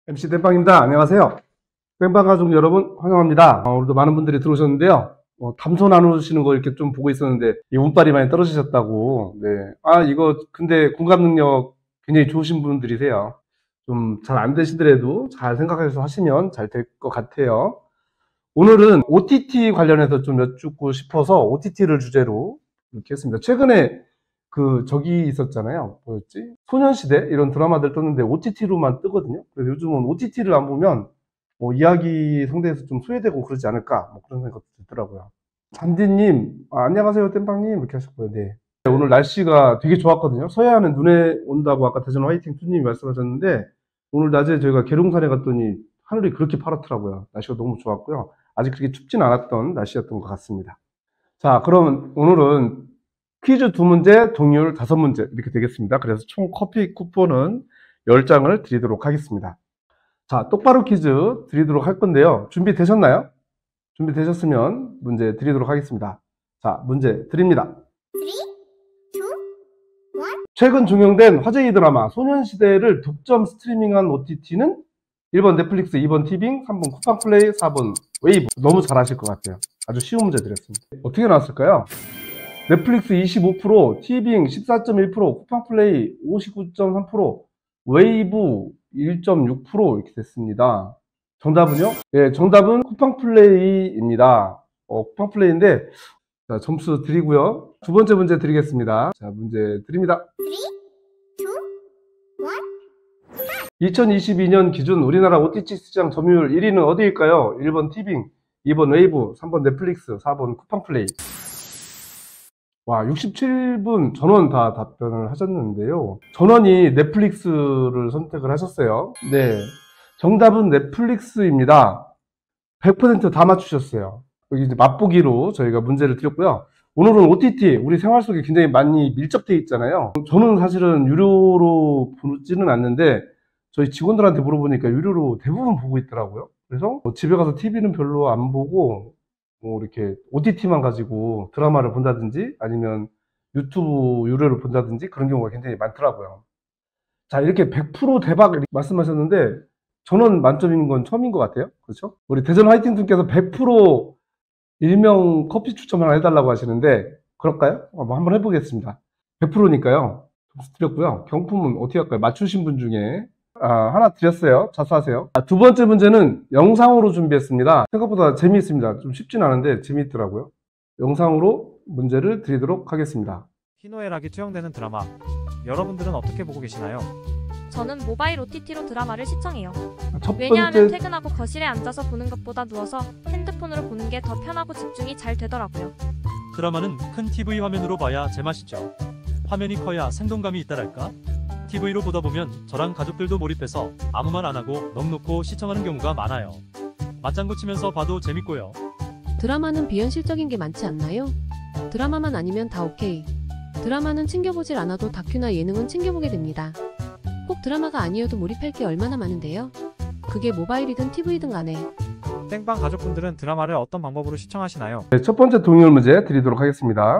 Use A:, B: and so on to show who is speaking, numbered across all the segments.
A: MC 땜빵입니다. 안녕하세요. 땜빵 가족 여러분 환영합니다. 오늘도 많은 분들이 들어오셨는데요. 담소 나누시는 거 이렇게 좀 보고 있었는데 이 운빨이 많이 떨어지셨다고. 네. 이거 근데 공감 능력 굉장히 좋으신 분들이세요. 좀 잘 안 되시더라도 잘 생각해서 하시면 잘 될 것 같아요. 오늘은 OTT 관련해서 좀 여쭙고 싶어서 OTT를 주제로 이렇게 했습니다. 최근에 저기 있었잖아요. 뭐였지? 소년시대? 이런 드라마들 떴는데 OTT로만 뜨거든요. 그래서 요즘은 OTT를 안 보면 이야기 상대에서 좀 소외되고 그러지 않을까? 그런 생각도 들더라고요. 잔디님, 안녕하세요, 땜빵님. 이렇게 하셨고요. 네. 오늘 날씨가 되게 좋았거든요. 서해안은 눈에 온다고 아까 대전 화이팅 투님이 말씀하셨는데, 오늘 낮에 저희가 계룡산에 갔더니 하늘이 그렇게 파랗더라고요. 날씨가 너무 좋았고요. 아직 그렇게 춥진 않았던 날씨였던 것 같습니다. 자, 그럼 오늘은 퀴즈 2문제, 동의율 5문제 이렇게 되겠습니다. 그래서 총 커피 쿠폰은 10장을 드리도록 하겠습니다. 자, 똑바로 퀴즈 드리도록 할 건데요. 준비되셨나요? 준비되셨으면 문제 드리도록 하겠습니다. 자, 문제 드립니다. 3, 2, 1. 최근 종영된 화제의 드라마 소년시대를 독점 스트리밍한 OTT는 1번 넷플릭스, 2번 티빙, 3번 쿠팡플레이, 4번 웨이브. 너무 잘하실 것 같아요. 아주 쉬운 문제 드렸습니다. 어떻게 나왔을까요? 넷플릭스 25%, 티빙 14.1%, 쿠팡플레이 59.3%, 웨이브 1.6% 이렇게 됐습니다. 정답은요? 예, 정답은 쿠팡플레이입니다. 쿠팡플레이인데, 자, 점수 드리고요. 두 번째 문제 드리겠습니다. 자, 문제 드립니다. 3, 2, 1. 2022년 기준 우리나라 OTT 시장 점유율 1위는 어디일까요? 1번 티빙, 2번 웨이브, 3번 넷플릭스, 4번 쿠팡플레이. 와, 67분 전원 다 답변을 하셨는데요. 전원이 넷플릭스를 선택을 하셨어요. 네. 정답은 넷플릭스입니다. 100% 다 맞추셨어요. 여기 이제 맛보기로 저희가 문제를 드렸고요. 오늘은 OTT, 우리 생활 속에 굉장히 많이 밀접되어 있잖아요. 저는 사실은 유료로 보지는 않는데, 저희 직원들한테 물어보니까 유료로 대부분 보고 있더라고요. 그래서 집에 가서 TV는 별로 안 보고, 이렇게 OTT만 가지고 드라마를 본다든지 아니면 유튜브 유료를 본다든지 그런 경우가 굉장히 많더라고요. 자, 이렇게 100% 대박 이렇게 말씀하셨는데 전원 만점인 건 처음인 것 같아요. 그렇죠? 우리 대전 화이팅 분께서 100% 일명 커피 추첨을 해달라고 하시는데 그럴까요? 한번 해보겠습니다. 100%니까요. 점수 드렸고요. 경품은 어떻게 할까요? 맞추신 분 중에 하나 드렸어요. 자수하세요. 두 번째 문제는 영상으로 준비했습니다. 생각보다 재미있습니다. 좀 쉽진 않은데 재미있더라고요. 영상으로 문제를 드리도록 하겠습니다.
B: 희노애락이 투영되는 드라마, 여러분들은 어떻게 보고 계시나요?
C: 저는 모바일 OTT로 드라마를 시청해요.
A: 첫
C: 왜냐하면
A: 번째
C: 퇴근하고 거실에 앉아서 보는 것보다 누워서 핸드폰으로 보는 게 더 편하고 집중이 잘 되더라고요.
D: 드라마는 큰 TV 화면으로 봐야 제맛이죠. 화면이 커야 생동감이 있다랄까? TV로 보다 보면 저랑 가족들도 몰입해서 아무 말 안 하고 넋 놓고 시청하는 경우가 많아요. 맞장구 치면서 봐도 재밌고요.
E: 드라마는 비현실적인 게 많지 않나요? 드라마만 아니면 다 오케이. 드라마는 챙겨보질 않아도 다큐나 예능은 챙겨보게 됩니다. 꼭 드라마가 아니어도 몰입할 게 얼마나 많은데요? 그게 모바일이든 TV든 간에.
B: 땡빵 가족분들은 드라마를 어떤 방법으로 시청하시나요?
A: 네, 첫 번째 동의율 문제 드리도록 하겠습니다.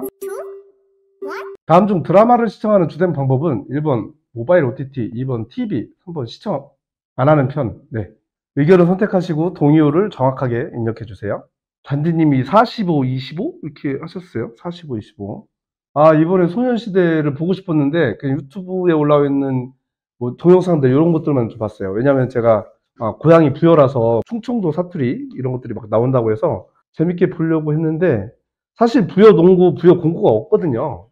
A: 다음 중 드라마를 시청하는 주된 방법은 1번 모바일 OTT, 2번 TV, 3번 시청 안 하는 편. 네. 의견을 선택하시고 동의율을 정확하게 입력해 주세요. 잔디님이 45, 25 이렇게 하셨어요. 45, 25. 이번에 소년시대를 보고 싶었는데 그 유튜브에 올라와 있는 동영상들 이런 것들만 좀 봤어요. 왜냐면 제가 고향이 부여라서 충청도 사투리 이런 것들이 막 나온다고 해서 재밌게 보려고 했는데 사실 부여 농구, 부여 공고가 없거든요.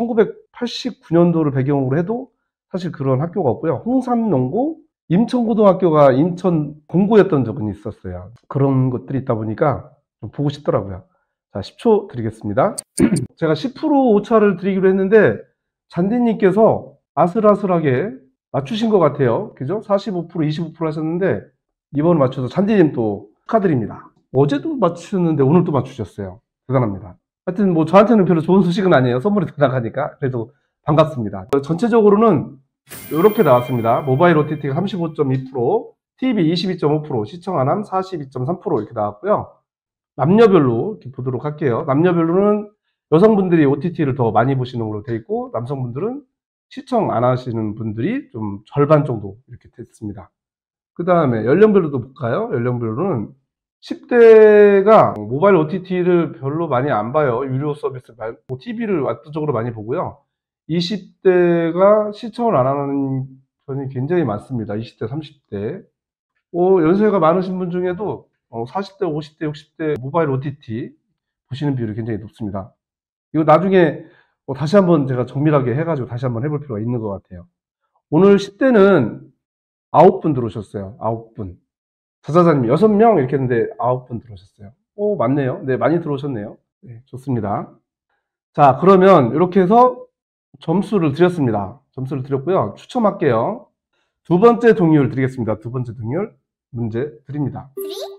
A: 1989년도를 배경으로 해도 사실 그런 학교가 없고요. 홍삼농고, 임천고등학교가 인천 공고였던 적은 있었어요. 그런 것들이 있다 보니까 좀 보고 싶더라고요. 자, 10초 드리겠습니다. 제가 10% 오차를 드리기로 했는데 잔디님께서 아슬아슬하게 맞추신 것 같아요. 그죠? 45%, 25% 하셨는데 이번 맞춰서 잔디님 또 축하드립니다. 어제도 맞추셨는데 오늘 또 맞추셨어요. 대단합니다. 하여튼 저한테는 별로 좋은 소식은 아니에요. 선물이 더 나가니까. 그래도 반갑습니다. 전체적으로는 이렇게 나왔습니다. 모바일 OTT가 35.2%, TV 22.5%, 시청 안함 42.3% 이렇게 나왔고요. 남녀별로 이렇게 보도록 할게요. 남녀별로는 여성분들이 OTT를 더 많이 보시는 걸로 되어 있고 남성분들은 시청 안 하시는 분들이 좀 절반 정도 이렇게 됐습니다. 그 다음에 연령별로도 볼까요? 연령별로는 10대가 모바일 OTT를 별로 많이 안 봐요. 유료 서비스 말고 TV를 압도적으로 많이 보고요. 20대가 시청을 안 하는 편이 굉장히 많습니다. 20대, 30대. 연세가 많으신 분 중에도 40대, 50대, 60대 모바일 OTT 보시는 비율이 굉장히 높습니다. 이거 나중에 다시 한번 제가 정밀하게 해가지고 다시 한번 해볼 필요가 있는 것 같아요. 오늘 10대는 9분 들어오셨어요. 9분. 자자자님 6명 이렇게 했는데 9분 들어오셨어요. 맞네요. 네, 많이 들어오셨네요. 네, 좋습니다. 자, 그러면 이렇게 해서 점수를 드렸습니다. 점수를 드렸고요. 추첨할게요. 두 번째 동의율 드리겠습니다. 두 번째 동의율 문제 드립니다.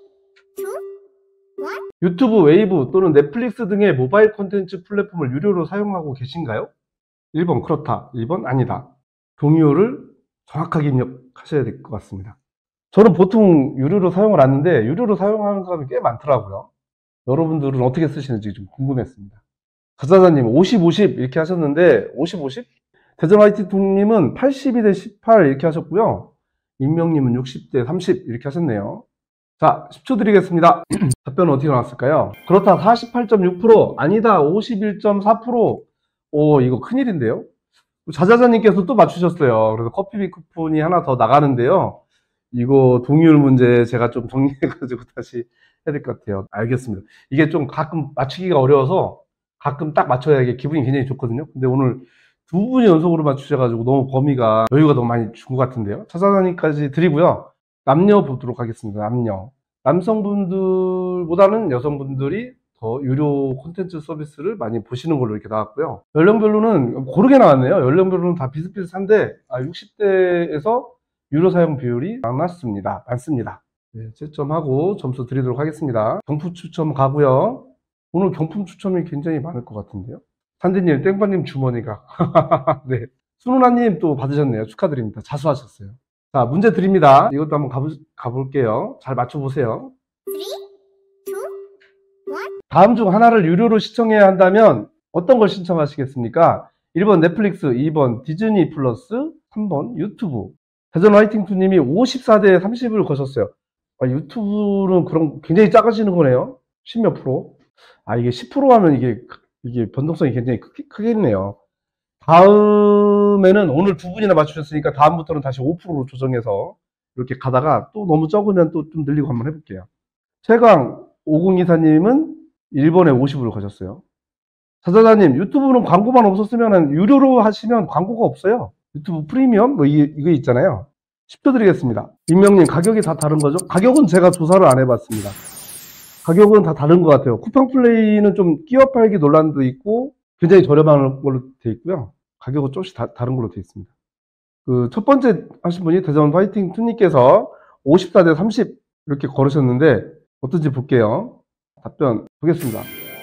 A: 유튜브, 웨이브 또는 넷플릭스 등의 모바일 콘텐츠 플랫폼을 유료로 사용하고 계신가요? 1번 그렇다, 2번 아니다. 동의율을 정확하게 입력하셔야 될 것 같습니다. 저는 보통 유료로 사용을 하는데 유료로 사용하는 사람이 꽤 많더라고요. 여러분들은 어떻게 쓰시는지 좀 궁금했습니다. 가자자님 50, 50 이렇게 하셨는데 50, 50? 대전 화이트님은 82대 18 이렇게 하셨고요. 익명님은 60대 30 이렇게 하셨네요. 자, 10초 드리겠습니다. 답변은 어떻게 나왔을까요? 그렇다 48.6%, 아니다 51.4%. 이거 큰일인데요. 자자자님께서 또 맞추셨어요. 그래서 커피비 쿠폰이 하나 더 나가는데요. 이거 동의율 문제 제가 좀 정리해가지고 다시 해야 될 것 같아요. 알겠습니다. 이게 좀 가끔 맞추기가 어려워서 가끔 딱 맞춰야 이게 기분이 굉장히 좋거든요. 근데 오늘 두 분이 연속으로 맞추셔가지고 너무 범위가 여유가 너무 많이 준 것 같은데요. 자자자님까지 드리고요. 남녀 보도록 하겠습니다. 남녀. 남성분들보다는 여성분들이 더 유료 콘텐츠 서비스를 많이 보시는 걸로 이렇게 나왔고요. 연령별로는 고르게 나왔네요. 연령별로는 다 비슷비슷한데 60대에서 유료 사용 비율이 많습니다. 네, 채점하고 점수 드리도록 하겠습니다. 경품 추첨 가고요. 오늘 경품 추첨이 굉장히 많을 것 같은데요. 산디님, 땡빠님 주머니가. 네. 순우나님 또 받으셨네요. 축하드립니다. 자수하셨어요. 자, 문제 드립니다. 이것도 한번 가볼게요. 잘 맞춰보세요. 다음 중 하나를 유료로 시청해야 한다면 어떤 걸 신청하시겠습니까? 1번 넷플릭스, 2번 디즈니 플러스, 3번 유튜브. 대전 화이팅2님이 54대 30을 거셨어요. 유튜브는 그럼 굉장히 작아지는 거네요. 10몇 프로. 이게 10% 하면 이게 변동성이 굉장히 크겠네요. 다음에는 오늘 두 분이나 맞추셨으니까 다음부터는 다시 5%로 조정해서 이렇게 가다가 또 너무 적으면 또 좀 늘리고 한번 해볼게요. 최강 5024님은 1번에 50을 거셨어요. 자자자님, 유튜브는 광고만 없었으면 유료로 하시면 광고가 없어요. 유튜브 프리미엄 이거 있잖아요. 10초 드리겠습니다. 익명님, 가격이 다 다른 거죠? 가격은 제가 조사를 안 해봤습니다. 가격은 다 다른 것 같아요. 쿠팡 플레이는 좀 끼어 팔기 논란도 있고 굉장히 저렴한 걸로 되어 있고요. 가격은 조금씩 다른 걸로 되어 있습니다. 그 첫 번째 하신 분이 대전 화이팅 투님께서 54대 30 이렇게 걸으셨는데 어떤지 볼게요. 답변 보겠습니다.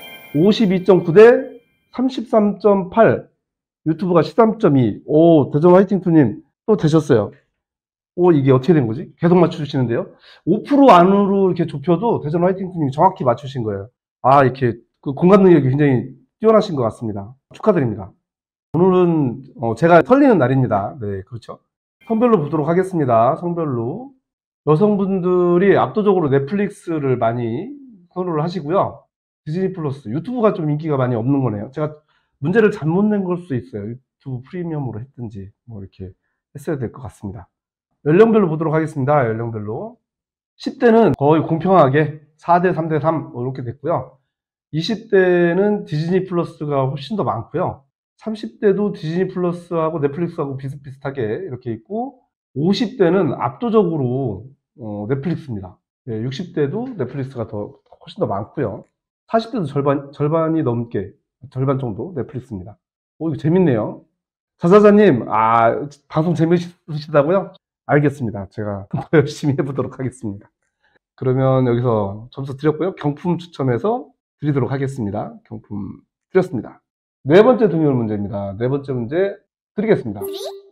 A: 52.9대 33.8, 유튜브가 13.2. 대전 화이팅 투님 또 되셨어요. 이게 어떻게 된 거지? 계속 맞추시는데요. 5% 안으로 이렇게 좁혀도 대전 화이팅 투님이 정확히 맞추신 거예요. 이렇게 그 공감 능력이 굉장히 뛰어나신 것 같습니다. 축하드립니다. 오늘은 제가 털리는 날입니다. 네, 그렇죠. 성별로 보도록 하겠습니다. 성별로. 여성분들이 압도적으로 넷플릭스를 많이 선호를 하시고요. 디즈니 플러스, 유튜브가 좀 인기가 많이 없는 거네요. 제가 문제를 잘못 낸 걸 수도 있어요. 유튜브 프리미엄으로 했든지 이렇게 했어야 될 것 같습니다. 연령별로 보도록 하겠습니다. 연령별로. 10대는 거의 공평하게 4대 3대 3 이렇게 됐고요. 20대는 디즈니 플러스가 훨씬 더 많고요. 30대도 디즈니 플러스하고 넷플릭스하고 비슷비슷하게 이렇게 있고 50대는 압도적으로 넷플릭스입니다. 60대도 넷플릭스가 훨씬 더 많고요. 40대도 절반이 넘게 절반 정도 넷플릭스입니다. 이거 재밌네요. 자자자님, 방송 재밌으시다고요? 알겠습니다. 제가 더 열심히 해보도록 하겠습니다. 그러면 여기서 점수 드렸고요. 경품 추첨해서 드리도록 하겠습니다. 경품 드렸습니다. 네 번째 동의율 문제입니다. 네 번째 문제 드리겠습니다.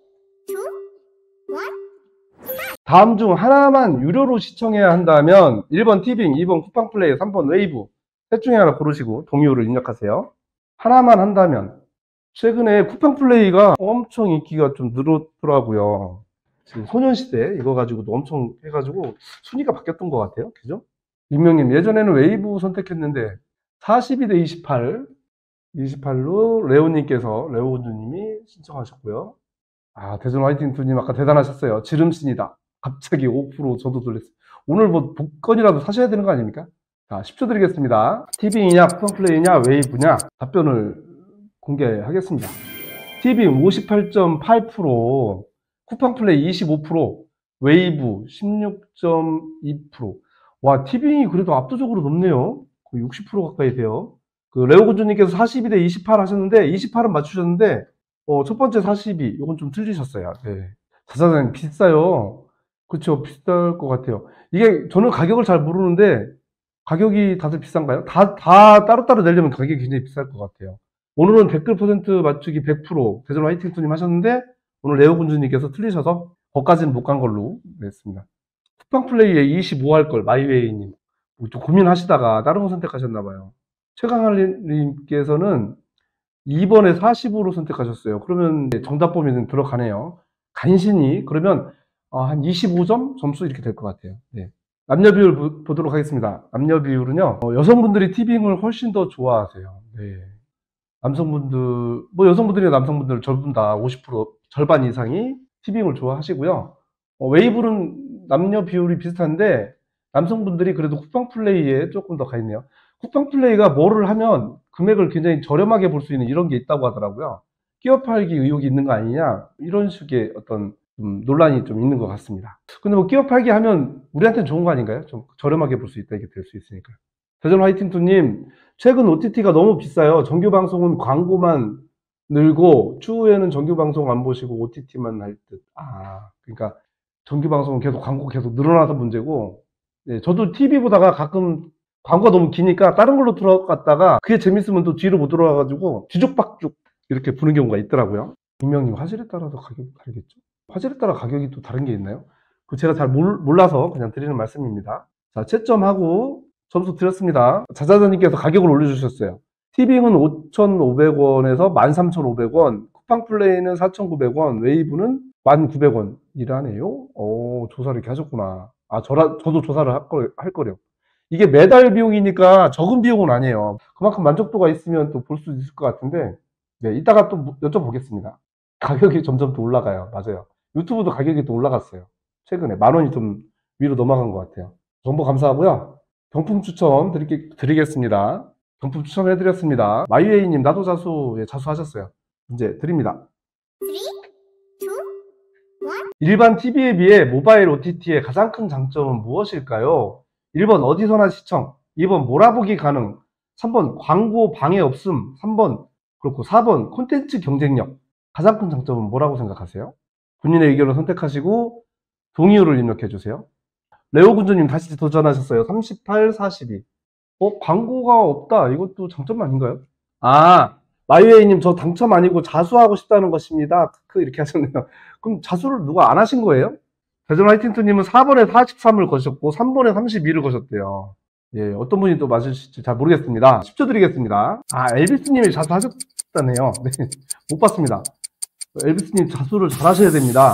A: 다음 중 하나만 유료로 시청해야 한다면 1번 티빙, 2번 쿠팡플레이, 3번 웨이브. 셋 중에 하나 고르시고 동의율을 입력하세요. 하나만 한다면 최근에 쿠팡플레이가 엄청 인기가 좀 늘었더라고요. 지금 소년시대 이거 가지고도 엄청 해가지고 순위가 바뀌었던 것 같아요. 그죠? 임명님, 예전에는 웨이브 선택했는데 42대 28로 레오군주님이 신청하셨고요. 아, 대전 화이팅 투님 아까 대단하셨어요. 지름신이다. 갑자기 5% 저도 놀랐어요. 오늘 뭐 복권이라도 사셔야 되는 거 아닙니까? 자, 10초 드리겠습니다. TV이냐, 쿠팡플레이냐, 웨이브냐? 답변을 공개하겠습니다. TV 58.8%, 쿠팡플레이 25%, 웨이브 16.2%. 와, 티빙이 그래도 압도적으로 높네요. 거의 60% 가까이 돼요. 그 레오군주님께서 42대 28 하셨는데 28은 맞추셨는데 첫 번째 42 이건 좀 틀리셨어요. 네. 자자장 비싸요. 그렇죠, 비쌀 것 같아요. 이게 저는 가격을 잘 모르는데 가격이 다들 비싼가요? 다 따로따로 내려면 가격이 굉장히 비쌀 것 같아요. 오늘은 댓글 퍼센트 맞추기 100% 대전 화이팅투님 하셨는데 오늘 레오군주님께서 틀리셔서 거기까지는 못 간 걸로 냈습니다. 쿠팡플레이에 25 할 걸 마이웨이님 좀 고민하시다가 다른 거 선택하셨나봐요. 최강할님께서는 2번에 40으로 선택하셨어요. 그러면 정답 범위는 들어가네요. 간신히 그러면 한 25점 점수 이렇게 될 것 같아요. 네. 남녀 비율 보도록 하겠습니다. 남녀 비율은요, 여성분들이 티빙을 훨씬 더 좋아하세요. 네. 남성분들, 뭐 여성분들이나 남성분들 전부 다 50% 절반 이상이 티빙을 좋아하시고요. 웨이브는 남녀 비율이 비슷한데 남성분들이 그래도 쿠팡플레이에 조금 더 가 있네요. 쿠팡플레이가 뭐를 하면 금액을 굉장히 저렴하게 볼 수 있는 이런 게 있다고 하더라고요. 끼어 팔기 의혹이 있는 거 아니냐 이런 식의 어떤 논란이 좀 있는 것 같습니다. 근데 뭐 끼어 팔기 하면 우리한테는 좋은 거 아닌가요? 좀 저렴하게 볼 수 있다, 이게 될 수 있으니까. 대전 화이팅투님, 최근 OTT가 너무 비싸요. 정규 방송은 광고만 늘고 추후에는 정규 방송 안 보시고 OTT만 할 듯. 아, 그러니까 정규 방송은 계속 광고 계속 늘어나서 문제고, 네, 저도 TV 보다가 가끔 광고가 너무 기니까 다른 걸로 들어갔다가 그게 재밌으면 또 뒤로 못 들어와가지고 뒤죽박죽 이렇게 부는 경우가 있더라고요. 분명히 화질에 따라서 가격이 다르겠죠? 화질에 따라 가격이 또 다른 게 있나요? 그 제가 잘 몰라서 그냥 드리는 말씀입니다. 자, 채점하고 점수 드렸습니다. 자자자님께서 가격을 올려주셨어요. 티빙은 5,500원에서 13,500원, 쿠팡플레이는 4,900원, 웨이브는 1,900원이라네요. 조사를 이렇게 하셨구나. 아, 저도 조사를 할 거래요. 이게 매달 비용이니까 적은 비용은 아니에요. 그만큼 만족도가 있으면 또 볼 수 있을 것 같은데, 네, 이따가 또 여쭤보겠습니다. 가격이 점점 또 올라가요. 맞아요. 유튜브도 가격이 또 올라갔어요. 최근에 10,000원이 좀 위로 넘어간 것 같아요. 정보 감사하고요. 경품 추첨 드리겠습니다. 경품 추첨해드렸습니다. 마이웨이님, 나도 자수, 예, 자수하셨어요. 문제 드립니다. 일반 TV에 비해 모바일 OTT의 가장 큰 장점은 무엇일까요? 1번 어디서나 시청, 2번 몰아보기 가능, 3번 광고 방해 없음, 3번 그렇고 4번 콘텐츠 경쟁력. 가장 큰 장점은 뭐라고 생각하세요? 본인의 의견을 선택하시고 동의어를 입력해 주세요. 레오군주님 다시 도전하셨어요. 38, 42. 광고가 없다. 이것도 장점 아닌가요? 아, 마이웨이님, 저 당첨 아니고 자수하고 싶다는 것입니다. 이렇게 하셨네요. 그럼 자수를 누가 안 하신 거예요? 대전 화이팅투님은 4번에 43을 거셨고 3번에 32를 거셨대요. 예, 어떤 분이 또 맞으실지 잘 모르겠습니다. 10초 드리겠습니다. 아, 엘비스님이 자수하셨다네요. 네, 못 봤습니다. 엘비스님 자수를 잘 하셔야 됩니다.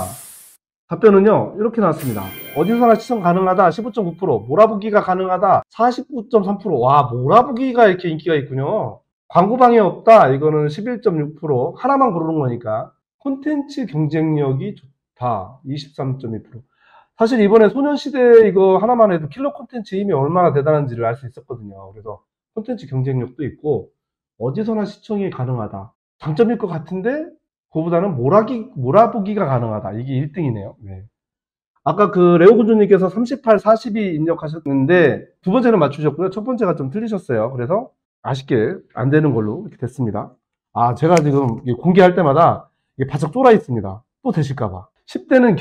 A: 답변은요, 이렇게 나왔습니다. 어디서나 시청 가능하다 15.9%, 몰아보기가 가능하다 49.3%. 와, 몰아보기가 이렇게 인기가 있군요. 광고 방해 없다, 이거는 11.6%. 하나만 고르는 거니까. 콘텐츠 경쟁력이 좋다 23.2%. 사실 이번에 소년시대 이거 하나만 해도 킬러 콘텐츠 힘이 얼마나 대단한지를 알 수 있었거든요. 그래서 콘텐츠 경쟁력도 있고 어디서나 시청이 가능하다, 장점일 것 같은데 그거보다는 몰아보기가 가능하다, 이게 1등이네요. 네. 아까 그 레오군주님께서 38, 42 입력하셨는데 두 번째는 맞추셨고요. 첫 번째가 좀 틀리셨어요. 그래서 아쉽게 안 되는 걸로 이렇게 됐습니다. 아, 제가 지금 공개할 때마다 이게 바짝 쫄아 있습니다. 또 되실까봐. 10대는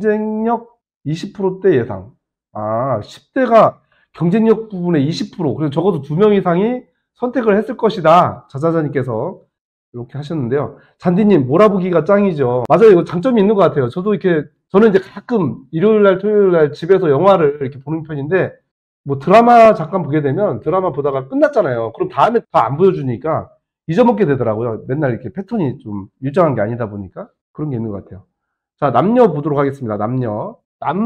A: 경쟁력 20%대 예상. 아, 10대가 경쟁력 부분에 20%. 그래서 적어도 2명 이상이 선택을 했을 것이다. 자자자님께서 이렇게 하셨는데요. 잔디님, 몰아보기가 짱이죠. 맞아요. 이거 장점이 있는 것 같아요. 저는 이제 가끔 일요일날, 토요일날 집에서 영화를 이렇게 보는 편인데, 뭐 드라마 잠깐 보게 되면 드라마 보다가 끝났잖아요. 그럼 다음에 다 안 보여주니까 잊어먹게 되더라고요. 맨날 이렇게 패턴이 좀 일정한 게 아니다 보니까 그런 게 있는 것 같아요. 자, 남녀 보도록 하겠습니다. 남녀.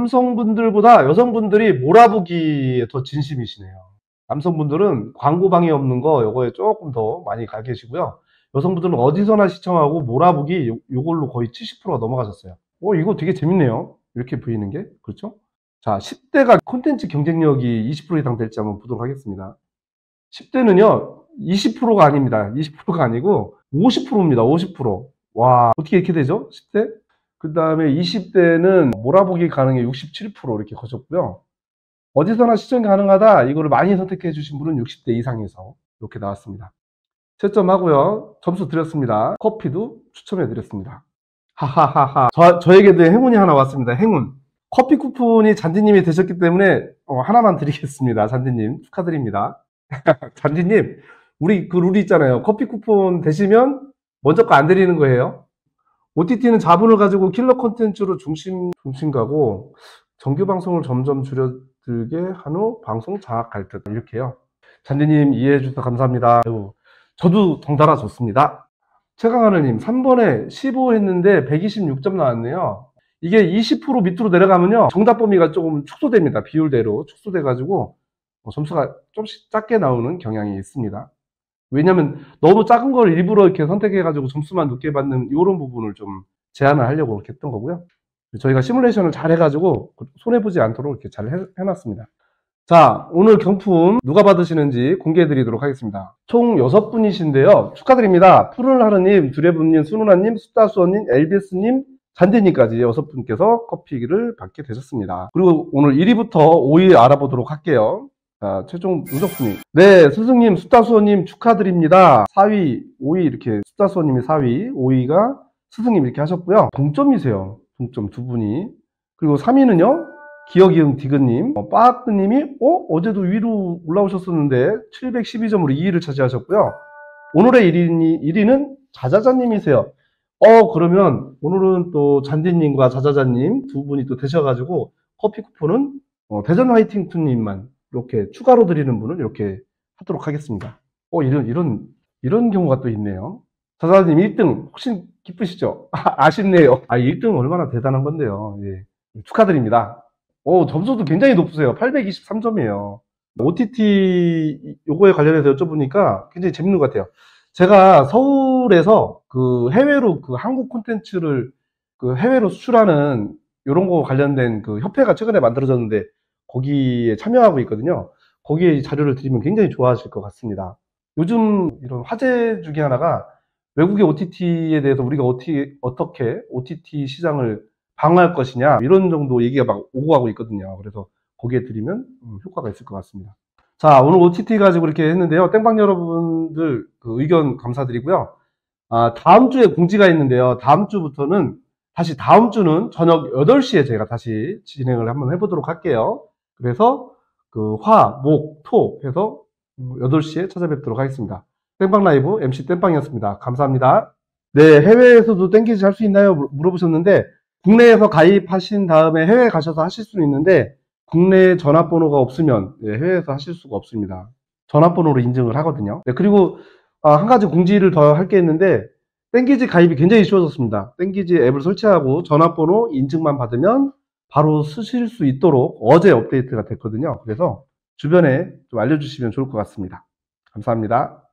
A: 남성분들보다 여성분들이 몰아보기에 더 진심이시네요. 남성분들은 광고 방해 없는 거 요거에 조금 더 많이 가 계시고요. 여성분들은 어디서나 시청하고 몰아보기 요걸로 거의 70%가 넘어가셨어요. 이거 되게 재밌네요. 이렇게 보이는 게. 그렇죠? 자, 10대가 콘텐츠 경쟁력이 20% 이상 될지 한번 보도록 하겠습니다. 10대는요, 20%가 아닙니다. 20%가 아니고 50%입니다. 50%. 와, 어떻게 이렇게 되죠? 10대? 그 다음에 20대는 몰아보기 가능해 67% 이렇게 거셨고요. 어디서나 시청 가능하다. 이거를 많이 선택해 주신 분은 60대 이상에서 이렇게 나왔습니다. 채점하고요. 점수 드렸습니다. 커피도 추첨해 드렸습니다. 하하하하. 저에게도 행운이 하나 왔습니다. 행운. 커피 쿠폰이 잔디님이 되셨기 때문에 하나만 드리겠습니다. 잔디님 축하드립니다. 잔디님, 우리 그 룰이 있잖아요. 커피 쿠폰 되시면 먼저 거 안 드리는 거예요. OTT는 자본을 가지고 킬러 콘텐츠로 중심 가고 정규 방송을 점점 줄여들게 한 후 방송 장악할 듯 이렇게요. 잔디님 이해해 주셔서 감사합니다. 아유, 저도 덩달아 좋습니다. 최강하늘님 3번에 15 했는데 126점 나왔네요. 이게 20% 밑으로 내려가면요 정답 범위가 조금 축소됩니다. 비율대로 축소돼 가지고 점수가 좀씩 작게 나오는 경향이 있습니다. 왜냐면 너무 작은 걸 일부러 이렇게 선택해 가지고 점수만 높게 받는 이런 부분을 좀 제한을 하려고 이렇게 했던 거고요. 저희가 시뮬레이션을 잘 해가지고 손해보지 않도록 이렇게 잘 해놨습니다. 자, 오늘 경품 누가 받으시는지 공개해 드리도록 하겠습니다. 총 6분이신데요. 축하드립니다. 푸른하르님, 두레분님, 순우나님, 수다수원님, 엘비스님, 잔디님까지 6분께서 커피를 받게 되셨습니다. 그리고 오늘 1위부터 5위 알아보도록 할게요. 자, 최종 누적순위. 네, 스승님, 수다수원님 축하드립니다. 4위, 5위 이렇게 수다수원님이 4위, 5위가 스승님 이렇게 하셨고요. 동점이세요. 동점 두 분이. 그리고 3위는요. 기억이응 디그님, 빠아크님이 어제도 위로 올라오셨었는데 712점으로 2위를 차지하셨고요. 오늘의 1위는 자자자님이세요. 그러면 오늘은 또 잔디님과 자자자님 두 분이 또 되셔가지고 커피 쿠폰은 대전 화이팅 투님만 이렇게 추가로 드리는 분을 이렇게 하도록 하겠습니다. 이런 경우가 또 있네요. 자자자님 1등 혹시 기쁘시죠? 아쉽네요. 1등 얼마나 대단한 건데요. 예. 축하드립니다. 점수도 굉장히 높으세요. 823점이에요. OTT 요거에 관련해서 여쭤보니까 굉장히 재밌는 것 같아요. 제가 서울에서 그 해외로 그 한국 콘텐츠를 그 해외로 수출하는 요런 거 관련된 그 협회가 최근에 만들어졌는데 거기에 참여하고 있거든요. 거기에 자료를 드리면 굉장히 좋아하실 것 같습니다. 요즘 이런 화제 중에 하나가 외국의 OTT에 대해서 우리가 어떻게 OTT 시장을 방어할 것이냐 이런 정도 얘기가 막 오고 가고 있거든요. 그래서 거기에 드리면 효과가 있을 것 같습니다. 자, 오늘 OTT 가지고 이렇게 했는데요. 땡방 여러분들 그 의견 감사드리고요. 다음 주에 공지가 있는데요. 다음 주부터는 다시 다음 주는 저녁 8시에 제가 다시 진행을 한번 해보도록 할게요. 그래서 그 화, 목, 토 해서 8시에 찾아뵙도록 하겠습니다. 땡방 라이브 MC 땡방이었습니다. 감사합니다. 네, 해외에서도 땡기지 할 수 있나요? 물어보셨는데 국내에서 가입하신 다음에 해외에 가셔서 하실 수는 있는데 국내 전화번호가 없으면 해외에서 하실 수가 없습니다. 전화번호로 인증을 하거든요. 네, 그리고 한 가지 공지를 더 할 게 있는데 땡기지 가입이 굉장히 쉬워졌습니다. 땡기지 앱을 설치하고 전화번호 인증만 받으면 바로 쓰실 수 있도록 어제 업데이트가 됐거든요. 그래서 주변에 좀 알려주시면 좋을 것 같습니다. 감사합니다.